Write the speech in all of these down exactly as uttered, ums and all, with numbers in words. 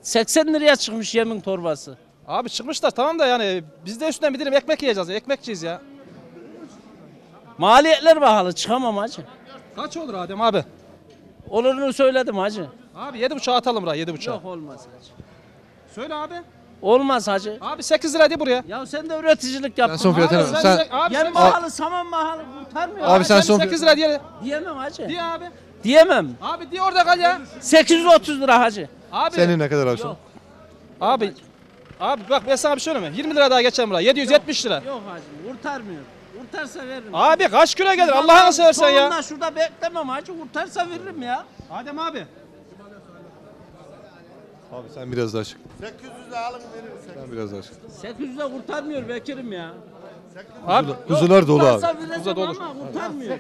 seksen liraya çıkmış yemin torbası. Abi çıkmışlar tamam da yani biz de üstünden bir dilim ekmek yiyeceğiz. Ekmekçiyiz ya. Maliyetler pahalı, çıkamam hacı. Kaç olur Adem abi? Olurunu söyledim hacı. Abi yedi buçuğa atalım buraya yedi buçuğa. Yok olmaz hacı. Söyle abi. Olmaz hacı. Abi sekiz lira de buraya. Ya sen de üreticilik yaptın. Ben son fiyatını Abi sen, abi Yem sen, pahalı, saman pahalı, kurtarmıyor. Abi sen son sekiz lira diye. Diyemem hacı. Diye abi. Diyemem. Abi diye orada kal ya. sekiz yüz otuz lira hacı. Abi. senin ne kadar abi son? Yok. Abi. Abi bak ben sana bir şey söyleyeyim mi? yirmi lira daha geçelim buraya. yedi yüz yetmiş lira. Yok hacı, kurtarmıyor. Kurtarsa veririm. Abi kaç kilo gelir Allah'ını seversen ya. Sonunda şurada beklemem hacı, kurtarsa veririm ya. Adem abi. Abi sen biraz daha çık. sekiz yüze alın veririz. Sen biraz daha çık. sekiz yüze kurtarmıyor Bekir'im ya. Abi. Kuzular dolu abi. Kurtarsa vereceğim Kuzu da olur. ama kurtarmıyor.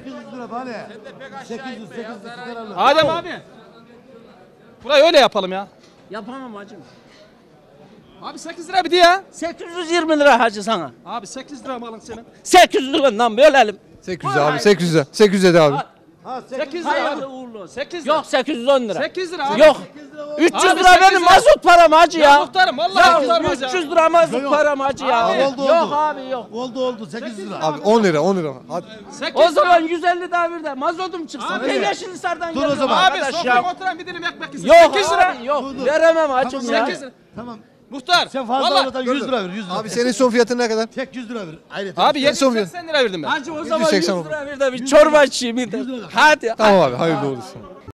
Adem abi. Burayı öyle yapalım ya. Yapamam hacım. Abi sekiz lira bir diye ya. sekiz yüz yirmi lira hacı sana. Abi sekiz lira mı alın senin? sekiz yüz liradan bölelim. sekiz yüze abi sekiz yüze. sekiz yüze de abi. sekiz lira Hayırlı abi. uğurlu olsun. sekiz lira. Yok sekiz yüz on lira. sekiz lira abi. Yok. üç yüz Abi lira sekiz benim lira. mazot param hacı ya. Ya muhtarım vallahi Ya muhtarım ya. üç yüz lira mazot param hacı ya. Abi, oldu, Yok oldu. abi yok. Oldu oldu sekiz lira. Abi on lira on lira. Hadi. sekiz O zaman lira. yüz elli daha bir de mazotum çıksın. Abi. Ben Yeşilhisar'dan Dur o geliyorum zaman. Abi arkadaş sofraya ya. oturan bir dilim ekmek yesin. Yok sekiz lira. abi yok. Dur, dur. Veremem hacım Tamam, ya. sekiz lira. Tamam. Muhtar. Sen fazla vallahi- alatan yüz lira ver yüz lira. Abi senin son fiyatın ne kadar? Tek yüz lira ver. Hayret. Abi yedi son yüz bir- seksen lira verdim ben. Hacı o zaman yüz seksen lira bir de bir çorba içeyim bir de. yüz lira. Hadi. Tamam abi hayırlı olsun.